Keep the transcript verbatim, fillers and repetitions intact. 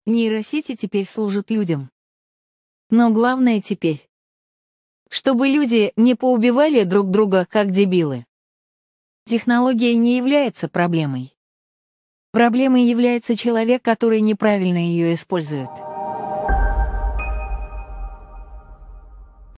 Нейросети теперь служат людям. Но главное теперь, чтобы люди не поубивали друг друга, как дебилы. Технология не является проблемой. Проблемой является человек, который неправильно ее использует.